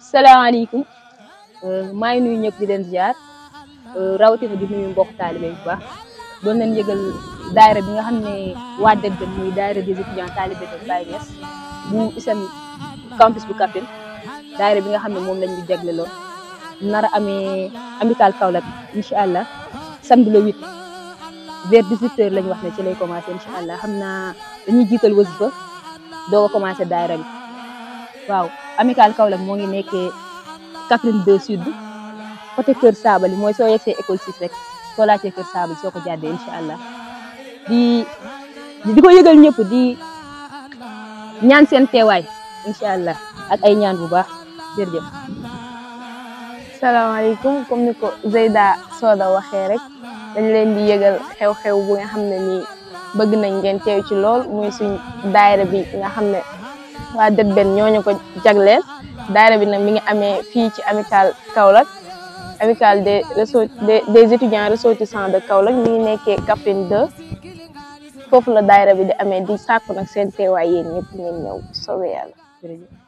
salaamaaleykum maa ngi nuyu ñëpp di leen ziar rawatina di nuyu mbokk taalibe bu baax doon leen yëgal daayira bi nga xam ne waa DEDBEN muy daayira des étudiants talibés de Baye Niass bu ISEM campus bu Kaffrine daayira bi nga xam ne moom lañ ñu jagleeloon nar a amee amical Kaolack incha allah samedi le 8 vers 18h lañ wax ne ci lay commencé incha allah xam naa dañuy jiital wasifa doo ko commencé daayira bi waaw amical Kaolack moo ngi nekkee Kaffrine 2 Sud côté Kër Saabali mooy soo yegsee école 6 rek soo laajtee Kër Saabali soo ko jàddee incha allah di ko yëgal ñëpp di ñaan seen teewaay incha allah ak ay ñaan bu baax jërëjëf. salaamaaleykum comme ni ko Zeyda Soda waxee rek dañ leen di yëgal xew-xew bu nga xam ne nii bëgg nañ ngeen teew ci lool muy suñ daayira bi nga xam ne waa DEDBEN ñooñu ko jagleel daayira bi nag mi ngi amee fii ci amical Kaolack amical des étudiants ressortissants de Kaolack mi ngi nekkee Kaffrine 2 foofu la daayira bi di amee di sàkku nag seen teewaay yéen ñëpp ngeen ñëw soobee yàlla jërëjëf.